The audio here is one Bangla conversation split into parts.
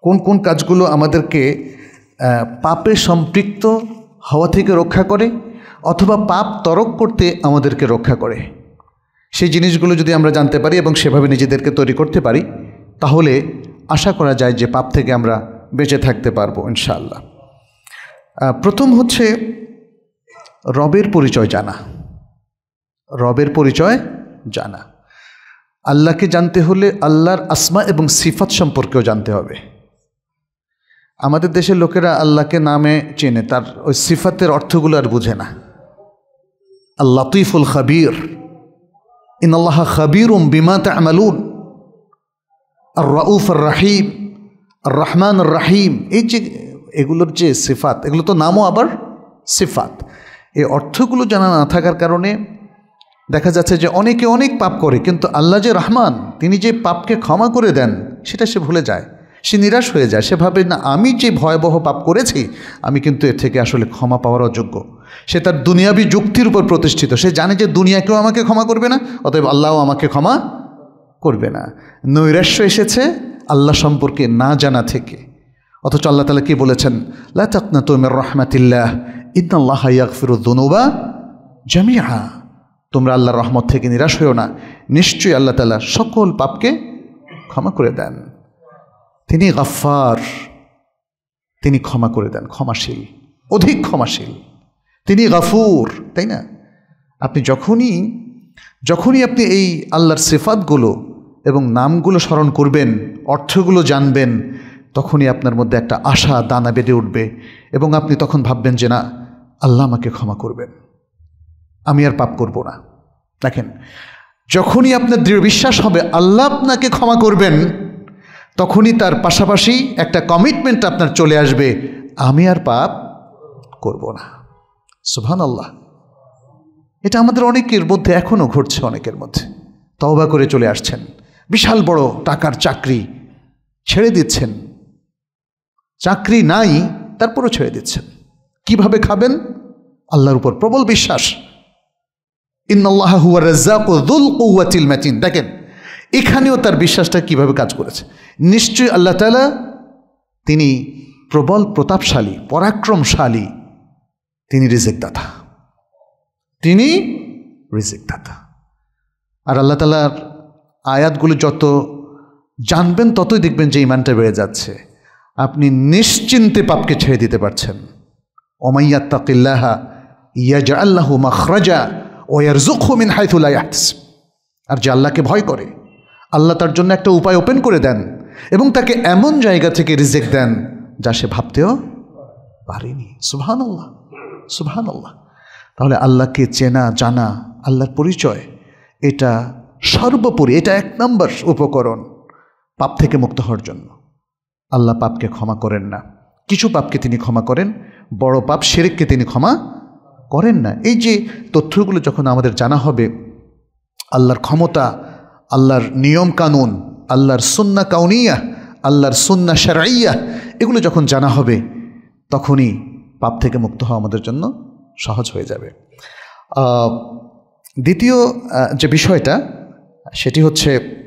কোন কোন কাজগুলো আমাদেরকে পাপে সম্পৃক্ত হওয়া থেকে রক্ষা করে অথবা পাপ তরক করতে আমাদেরকে রক্ষা করে। সেই জিনিসগুলো যদি আমরা জানতে পারি এবং সেভাবে নিজেদেরকে তৈরি করতে পারি, তাহলে আশা করা যায় যে পাপ থেকে আমরা বেঁচে থাকতে পারবো ইনশাআল্লাহ। প্রথম হচ্ছে রবের পরিচয় জানা। রবের পরিচয় জানা। আল্লাহকে জানতে হলে আল্লাহর আসমা এবং সিফাত সম্পর্কেও জানতে হবে। আমাদের দেশের লোকেরা আল্লাহকে নামে চেনে, তার ওই সিফাতের অর্থগুলো আর বুঝে না। আল লতীফুল খাবীর, ইন্নাল্লাহ খাবীরুম বিমা তা'মালুন, আর রাউফ আর রাহিম, আর রহমান আর রাহিম, এই যে এগুলোর যে সিফাত, এগুলো তো নামও আবার সিফাত। এই অর্থগুলো জানা না থাকার কারণে দেখা যাচ্ছে যে অনেকে অনেক পাপ করে, কিন্তু আল্লাহ যে রহমান, তিনি যে পাপকে ক্ষমা করে দেন সেটা সে ভুলে যায়, সে নিরাশ হয়ে যায়। সে ভাবে না, আমি যে ভয়াবহ পাপ করেছি আমি কিন্তু এর থেকে আসলে ক্ষমা পাওয়ার অযোগ্য। সে তার দুনিয়াবি যুক্তির উপর প্রতিষ্ঠিত। সে জানে যে দুনিয়া কেউ আমাকে ক্ষমা করবে না, অতএব আল্লাহও আমাকে ক্ষমা করবে না। নৈরাশ্য এসেছে আল্লাহ সম্পর্কে না জানা থেকে। অথচ আল্লাহ তাআলা কি বলেছেন? লা তাকনাতু মির রাহমাতিল্লাহ ইন্নাল্লাহা ইয়াগফিরুয যুনুবা জামিআ। তোমরা আল্লাহর রহমত থেকে নিরাশ হও না, নিশ্চয়ই আল্লাহ তাআলা সকল পাপকে ক্ষমা করে দেন। তিনি গাফফার, তিনি ক্ষমা করে দেন, ক্ষমাশীল, অধিক ক্ষমাশীল। তিনি গাফুর, তাই না? আপনি যখনই আপনি এই আল্লাহর সিফাতগুলো এবং নামগুলো স্মরণ করবেন, অর্থগুলো জানবেন, তখনই আপনার মধ্যে একটা আশা দানা বেঁধে উঠবে এবং আপনি তখন ভাববেন যে না, আল্লাহ আমাকে ক্ষমা করবেন, আমি আর পাপ করব না। দেখেন, যখনই আপনার দৃঢ় বিশ্বাস হবে আল্লাহ আপনাকে ক্ষমা করবেন, তখনই তার পাশাপাশি একটা কমিটমেন্ট আপনার চলে আসবে, আমি আর পাপ করব না। সুবহানাল্লাহ। এটা আমাদের অনেকের মধ্যে এখনও ঘটছে। অনেকের মধ্যে তওবা করে চলে আসছেন, বিশাল বড় টাকার চাকরি ছেড়ে দিচ্ছেন, চাকরি নাই তারপরও ছেড়ে দিচ্ছেন। কিভাবে খাবেন? আল্লাহর উপর প্রবল বিশ্বাস। ইন্নাল্লাহা হুয়া রাজ্জাকু যুল কুওয়াতিল মাতিন। দেখেন এখানেও তার বিশ্বাসটা কিভাবে কাজ করেছে। নিশ্চয়ই আল্লাহ তাআলা তিনি প্রবল প্রতাপশালী, পরাক্রমশালী, তিনি রিজিক দাতা, তিনি রিজিক দাতা। আর আল্লাহ তাআলার আয়াতগুলো যত জানবেন ততই দেখবেন যে ঈমানটা বেড়ে যাচ্ছে। আপনি নিশ্চিন্তে পাপকে ছেড়ে দিতে পারছেন। ওমাইয়াত্তাকিল্লাহা ইয়াজআল লাহু মাখরাজা ওয়া ইয়ারযুকহু মিন হাইথু লা ইয়াহতাসিব। আর যে আল্লাহকে ভয় করে, আল্লাহ তার জন্য একটা উপায় ওপেন করে দেন এবং তাকে এমন জায়গা থেকে রিজিক দেন যা সে ভাবতেও পারেনি। সুবহানাল্লাহ, সুবহানাল্লাহ। তাহলে আল্লাহকে চেনা জানা, আল্লাহর পরিচয়, এটা সর্বোপরি, এটা 1 নম্বর উপকরণ পাপ থেকে মুক্ত হওয়ার জন্য। আল্লাহ পাপকে ক্ষমা করেন না। কিছু পাপকে তিনি ক্ষমা করেন, বড় পাপ শিরককে তিনি ক্ষমা করেন না। এই যে তথ্যগুলো যখন আমাদের জানা হবে, আল্লাহর ক্ষমতা, আল্লাহর নিয়ম কানুন, আল্লাহর সুন্নাহ কাউনিয়া, আল্লাহর সুন্নাহ শারঈয়া, এগুলো যখন জানা হবে, তখনই পাপ থেকে মুক্ত হওয়া আমাদের জন্য সহজ হয়ে যাবে। দ্বিতীয় যে বিষয়টা, সেটি হচ্ছে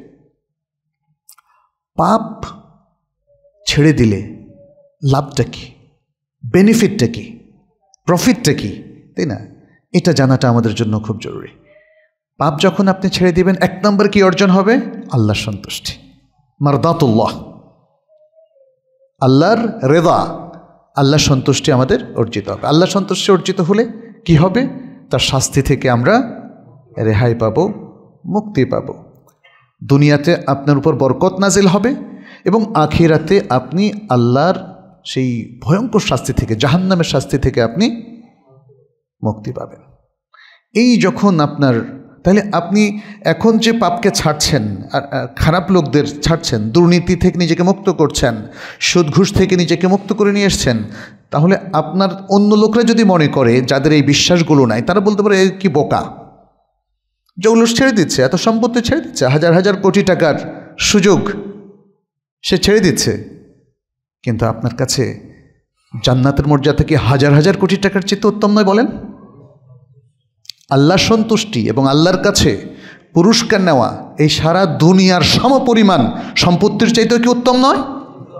পাপ ছেড়ে দিলে লাভটা কি, বেনিফিটটা কি, প্রফিটটা কি, তাই না? এটা জানাটা আমাদের জন্য খুব জরুরি। পাপ যখন আপনি ছেড়ে দিবেন, 1 নম্বর কি অর্জন হবে? আল্লাহর সন্তুষ্টি, মারদাতুল্লাহ, আল্লাহর রেদা, আল্লাহর সন্তুষ্টি আমাদের অর্জিত হবে। আল্লাহর সন্তুষ্টি অর্জিত হলে কি হবে? তার শাস্তি থেকে আমরা রেহাই পাবো, মুক্তি পাবো। দুনিয়াতে আপনার উপর বরকত নাজিল হবে এবং আখিরাতে আপনি আল্লাহর সেই ভয়ঙ্কর শাস্তি থেকে, জাহান্নামের শাস্তি থেকে আপনি মুক্তি পাবেন। এই যখন আপনার, তাহলে আপনি এখন যে পাপকে ছাড়ছেন, খারাপ লোকদের ছাড়ছেন, দুর্নীতি থেকে নিজেকে মুক্ত করছেন, সুদ ঘুষ থেকে নিজেকে মুক্ত করে নিয়ে এসছেন, তাহলে আপনার অন্য লোকরা যদি মনে করে, যাদের এই বিশ্বাসগুলো নাই, তারা বলতে পারে কি বোকা, যেগুলো ছেড়ে দিচ্ছে, এত সম্পত্তি ছেড়ে দিচ্ছে, হাজার হাজার কোটি টাকার সুযোগ সে ছেড়ে দিচ্ছে, কিন্তু আপনার কাছে জান্নাতের মর্যাদা কি হাজার হাজার কোটি টাকার চেয়ে উত্তম নয়? বলেন। আল্লাহর সন্তুষ্টি এবং আল্লাহর কাছে পুরস্কার নেওয়া এই সারা দুনিয়ার সমপরিমাণ সম্পত্তির চাইতেও কি উত্তম নয়?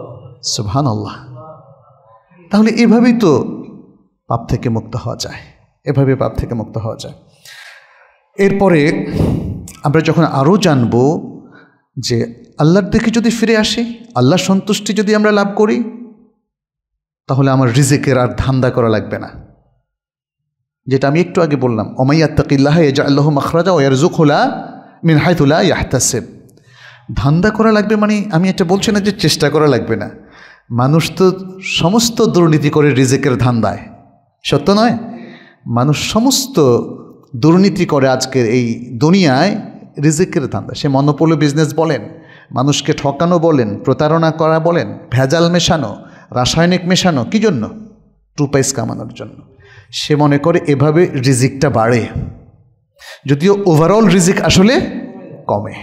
সুবহানাল্লাহ। তাহলে এভাবেই তো পাপ থেকে মুক্ত হওয়া যায়, এভাবে পাপ থেকে মুক্ত হওয়া যায়। এরপরে আমরা যখন আরও জানব যে আল্লাহর দিকে যদি ফিরে আসি, আল্লাহর সন্তুষ্টি যদি আমরা লাভ করি, তাহলে আমার রিজিকের আর ধান্দা করা লাগবে না। যেটা আমি একটু আগে বললাম, ওমাই ইয়াত্তাকিল্লাহ ইয়াজআল লাহু মাখরাজা ওয়া ইয়ারযুকহু মিন হাইথু লা ইয়াহতাসিব। ধান্দা করা লাগবে মানে আমি এটা বলছি না যে চেষ্টা করা লাগবে না। মানুষ তো সমস্ত দুর্নীতি করে রিজিকের ধান্দায়, সত্য নয়? মানুষ সমস্ত দুর্নীতি করে আজকের এই দুনিয়ায় রিজিকের ধান্দা। সে মনোপলি বিজনেস বলেন, মানুষকে ঠকানো বলেন, প্রতারণা করা বলেন, ভেজাল মেশানো, রাসায়নিক মেশানো, কী জন্য? 2 পয়সা কামানোর জন্য। সে মনে করে এভাবে রিজিকটা বাড়ে, যদিও ওভারঅল রিজিক আসলে কমে।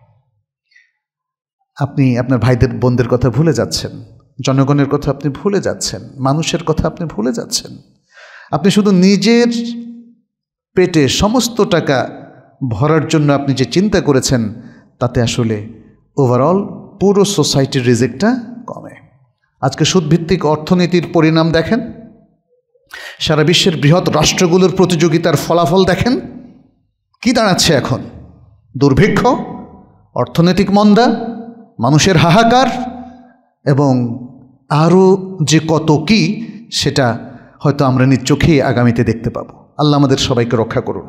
আপনি আপনার ভাইদের বোনদের কথা ভুলে যাচ্ছেন, জনগণের কথা আপনি ভুলে যাচ্ছেন, মানুষের কথা আপনি ভুলে যাচ্ছেন। আপনি শুধু নিজের পেটে সমস্ত টাকা ভরার জন্য আপনি যে চিন্তা করেছেন, তাতে আসলে ওভারঅল পুরো সোসাইটির রিজিকটা কমে। আজকে সুদভিত্তিক অর্থনীতির পরিণাম দেখেন, সারা বিশ্বের বৃহৎ রাষ্ট্রগুলোর প্রতিযোগিতার ফলাফল দেখেন, কি দাঁড়াচ্ছে এখন? দুর্ভিক্ষ, অর্থনৈতিক মন্দা, মানুষের হাহাকার এবং আরও যে কত কি, সেটা হয়তো আমরা নিজ চোখেই আগামীতে দেখতে পাবো। আল্লাহ আমাদের সবাইকে রক্ষা করুন।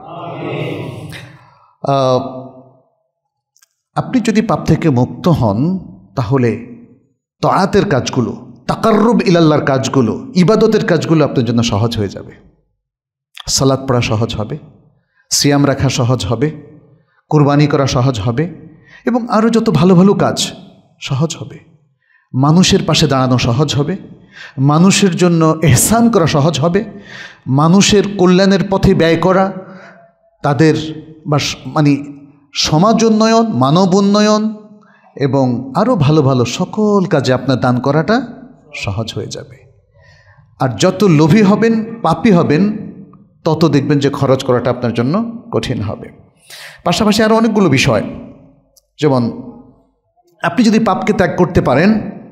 আপনি যদি পাপ থেকে মুক্ত হন, তাহলে তাআতের কাজগুলো, তাকাররুব ইলাল্লাহর কাজগুলো, ইবাদতের কাজগুলো আপনার জন্য সহজ হয়ে যাবে। সালাত পড়া সহজ হবে, সিয়াম রাখা সহজ হবে, কুরবানি করা সহজ হবে এবং আরও যত ভালো ভালো কাজ সহজ হবে। মানুষের পাশে দাঁড়ানো সহজ হবে, মানুষের জন্য ইহসান করা সহজ হবে, মানুষের কল্যাণের পথে ব্যয় করা, তাদের মানে সমাজ উন্নয়ন, মানব উন্নয়ন এবং আরও ভালো ভালো সকল কাজে আপনার দান করাটা সহজ হয়ে যাবে। আর যত লোভী হবেন, পাপী হবেন, তত দেখবেন যে খরচ করাটা আপনার জন্য কঠিন হবে। পাশাপাশি আরও অনেকগুলো বিষয়, যেমন আপনি যদি পাপকে ত্যাগ করতে পারেন,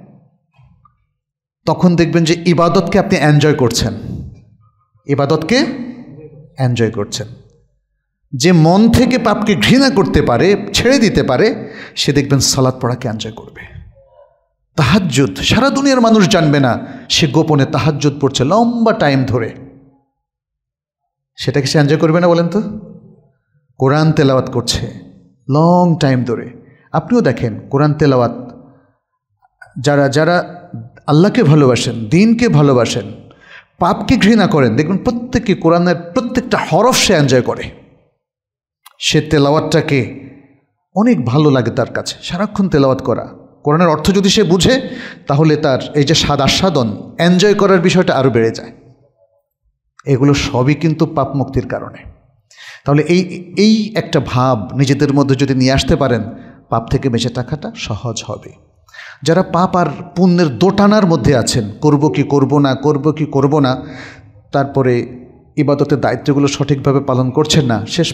তখন দেখবেন যে ইবাদতকে আপনি এনজয় করছেন, ইবাদতকে এনজয় করছেন। যে মন থেকে পাপকে ঘৃণা করতে পারে, ছেড়ে দিতে পারে, সে দেখবেন সালাত পড়াকে এনজয় করবে। তাহাজ্জুদ, সারা দুনিয়ার মানুষ জানবে না সে গোপনে তাহাজ্জুদ পড়ছে লম্বা টাইম ধরে, সেটাকে সে এনজয় করবে না বলেন তো? কোরআন তেলাওয়াত করছে লং টাইম ধরে, আপনিও দেখেন কোরআন তেলাওয়াত, যারা যারা আল্লাহকে ভালোবাসেন, দ্বীনকে ভালোবাসেন, পাপকে ঘৃণা করেন, দেখবেন প্রত্যেকে কোরআনের প্রত্যেকটা হরফ সে এনজয় করে। সে তেলাওয়াতটাকে অনেক ভালো লাগে তার কাছে, সারাক্ষণ তেলাওয়াত করা। কোরআনের অর্থ যদি সে বুঝে, তাহলে তার এই যে স্বাদ আস্বাদন, এনজয় করার বিষয়টা আরও বেড়ে যায়। এগুলো সবই কিন্তু পাপ মুক্তির কারণে। তাহলে এই একটা ভাব নিজেদের মধ্যে যদি নিয়ে আসতে পারেন, পাপ থেকে বেঁচে থাকাটা সহজ হবে। যারা পাপ আর পুণ্যের দোটানার মধ্যে আছেন, করব কি করব না, করব কি করব না, তারপরে ইবাদতের দায়িত্বগুলো সঠিকভাবে পালন করছেন না, শেষ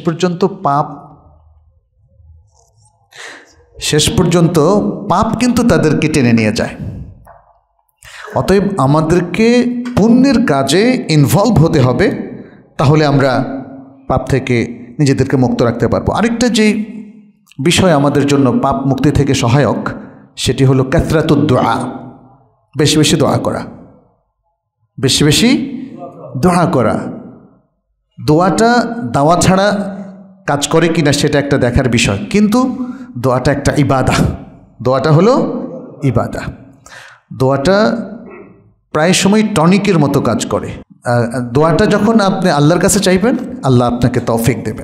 পর্যন্ত পাপ কিন্তু তাদেরকে টেনে নিয়ে যায়। অতএব আমাদেরকে পুণ্যের কাজে ইনভলভ হতে হবে, তাহলে আমরা পাপ থেকে নিজেদেরকে মুক্ত রাখতে পারবো। আরেকটা যে বিষয় আমাদের জন্য পাপ মুক্তি থেকে সহায়ক, সেটি হলো কাসরাতুদ দুআ, বেশি বেশি দোয়া করা, বেশি বেশি দোয়া করা। দোয়াটা দাওয়া ছাড়া কাজ করে কিনা সেটা একটা দেখার বিষয়, কিন্তু দোয়াটা একটা ইবাদা, দোয়াটা হলো ইবাদা। দোয়াটা প্রায় সময় টনিকের মতো কাজ করে। দোয়াটা যখন আপনি আল্লাহর কাছে চাইবেন, আল্লাহ আপনাকে তৌফিক দেবেন।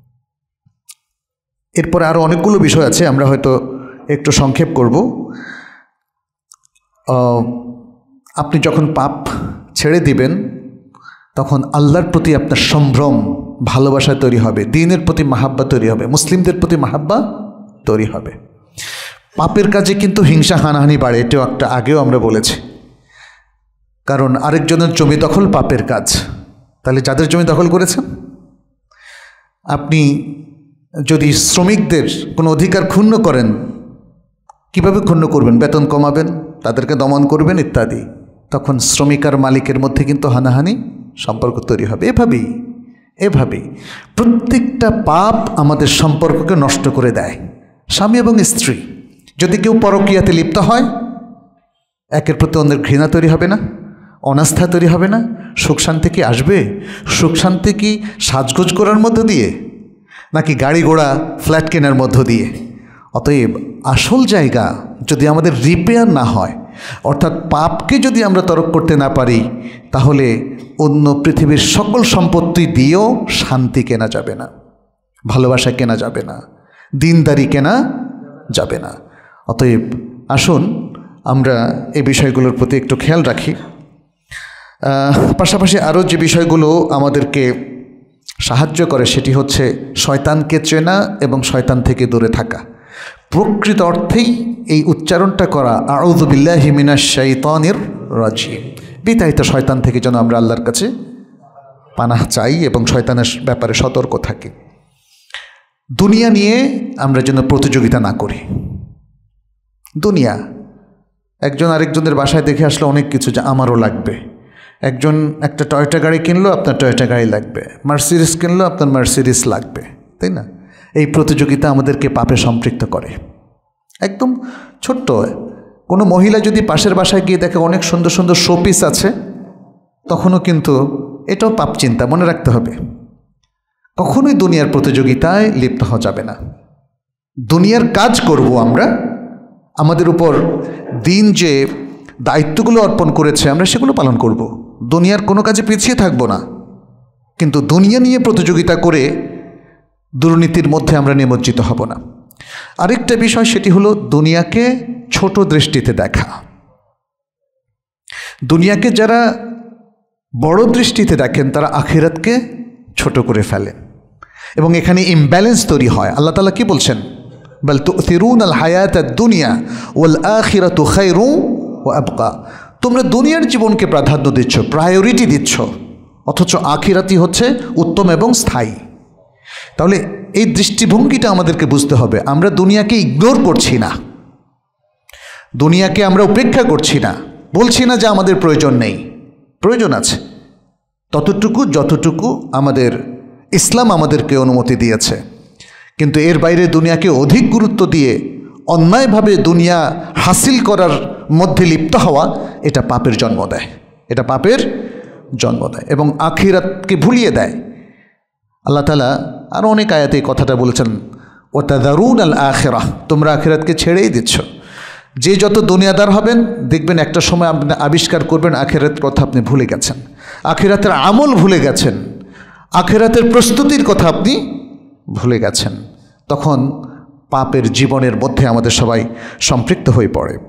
এরপরে আরও অনেকগুলো বিষয় আছে, আমরা হয়তো একটু সংক্ষেপ করব। আপনি যখন পাপ ছেড়ে দিবেন, তখন আল্লাহর প্রতি আপনার সম্ভ্রম, ভালোবাসা তৈরি হবে, দ্বীনের প্রতি মাহাব্বা তৈরি হবে, মুসলিমদের প্রতি মাহাব্বা তৈরি হবে। পাপের কাজে কিন্তু হিংসা হানাহানি বাড়ে, এটাও একটা আগেও আমরা বলেছি। কারণ আরেকজনের জমি দখল পাপের কাজ। তাহলে যাদের জমি দখল করেছেন, আপনি যদি শ্রমিকদের কোনো অধিকার ক্ষুণ্ণ করেন, কিভাবে ক্ষুণ্ণ করবেন? বেতন কমাবেন, তাদেরকে দমন করবেন ইত্যাদি, তখন শ্রমিক আর মালিকের মধ্যে কিন্তু হানাহানি সম্পর্ক তৈরি হবে। এভাবেই প্রত্যেকটা পাপ আমাদের সম্পর্ককে নষ্ট করে দেয়। স্বামী এবং স্ত্রী যদি কেউ পরকীয়াতে লিপ্ত হয়, একের প্রতি অন্যের ঘৃণা তৈরি হবে না, অনাস্থা তৈরি হবে না, সুখ শান্তি কি আসবে? সুখ শান্তি কি সাজগোজ করার মধ্য দিয়ে, নাকি গাড়ি ঘোড়া ফ্ল্যাট কেনার মধ্য দিয়ে? অতএব আসল জায়গা যদি আমাদের রিপেয়ার না হয়, অর্থাৎ পাপকে যদি আমরা তরক করতে না পারি, তাহলে অন্য পৃথিবীর সকল সম্পত্তি দিয়েও শান্তি কেনা যাবে না, ভালোবাসা কেনা যাবে না, দিনদারি কেনা যাবে না। অতএব আসুন আমরা এই বিষয়গুলোর প্রতি একটু খেয়াল রাখি। পাশাপাশি আরও যে বিষয়গুলো আমাদেরকে সাহায্য করে সেটি হচ্ছে শয়তানকে চেনা এবং শয়তান থেকে দূরে থাকা। প্রকৃত অর্থেই এই উচ্চারণটা করা আউযু বিল্লাহি মিনাশ শাইতানির রাজিম, বিতাড়িত শয়তান থেকে যেন আমরা আল্লাহর কাছে পানাহ চাই এবং শয়তানের ব্যাপারে সতর্ক থাকি। দুনিয়া নিয়ে আমরা যেন প্রতিযোগিতা না করি। দুনিয়া, একজন আরেকজনের বাসায় দেখে আসলে অনেক কিছু যে আমারও লাগবে। একজন একটা টয়োটা গাড়ি কিনলো, আপনার টয়োটা গাড়ি লাগবে। মার্সিডিস কিনলো, আপনার মার্সিডিস লাগবে, তাই না? এই প্রতিযোগিতা আমাদেরকে পাপে সম্পৃক্ত করে। একদম ছোট্ট কোনো মহিলা যদি পাশের বাসায় গিয়ে দেখে অনেক সুন্দর সুন্দর শোপিস আছে, তখনও কিন্তু এটাও পাপ চিন্তা, মনে রাখতে হবে। কখনোই দুনিয়ার প্রতিযোগিতায় লিপ্ত হওয়া যাবে না। দুনিয়ার কাজ করব আমরা, আমাদের উপর দিন যে দায়িত্বগুলো অর্পণ করেছে আমরা সেগুলো পালন করব। দুনিয়ার কোনো কাজে পিছিয়ে থাকবো না, কিন্তু দুনিয়া নিয়ে প্রতিযোগিতা করে দুর্নীতির মধ্যে আমরা নিমজ্জিত হব না। আরেকটা বিষয় সেটি হলো দুনিয়াকে ছোট দৃষ্টিতে দেখা। দুনিয়াকে যারা বড় দৃষ্টিতে দেখেন তারা আখিরাতকে ছোট করে ফেলেন এবং এখানে ইমব্যালেন্স তৈরি হয়। আল্লাহ তাআলা কি বলছেন? বাল তু'থিরুনাল হায়াতাদ দুনিয়া ওয়াল আখিরাতু খায়রুন ওয়া আবকা। তোমরা দুনিয়ার জীবনকে প্রাধান্য দিচ্ছ, প্রায়োরিটি দিচ্ছ, অথচ আখিরাতই হচ্ছে উত্তম এবং স্থায়ী। তাহলে এই দৃষ্টিভঙ্গিটা আমাদেরকে বুঝতে হবে। আমরা দুনিয়াকে ইগনোর করছি না, দুনিয়াকে আমরা উপেক্ষা করছি না, বলছি না যে আমাদের প্রয়োজন নেই, প্রয়োজন আছে ততটুকু যতটুকু আমাদের ইসলাম আমাদেরকে অনুমতি দিয়েছে। কিন্তু এর বাইরে দুনিয়াকে অধিক গুরুত্ব দিয়ে অন্যায়ভাবে দুনিয়া হাসিল করার মধ্যে লিপ্ত হওয়া, এটা পাপের জন্ম দেয়, এটা পাপের জন্ম দেয় এবং আখিরাতকে ভুলিয়ে দেয়। আল্লাহ তাআলা আরও অনেক আয়াতে এই কথাটা বলেছেন, ওয়া তাযারুনাল আখিরাহ, তোমরা আখিরাতকে ছেড়েই দিচ্ছ। যে যত দুনিয়াদার হবেন দেখবেন একটা সময় আপনি আবিষ্কার করবেন আখিরাতের কথা আপনি ভুলে গেছেন, আখিরাতের আমল ভুলে গেছেন, আখিরাতের প্রস্তুতির কথা আপনি ভুলে গেছেন। তখন পাপের জীবনের মধ্যে আমাদের সবাই সম্পৃক্ত হয়ে পড়ে।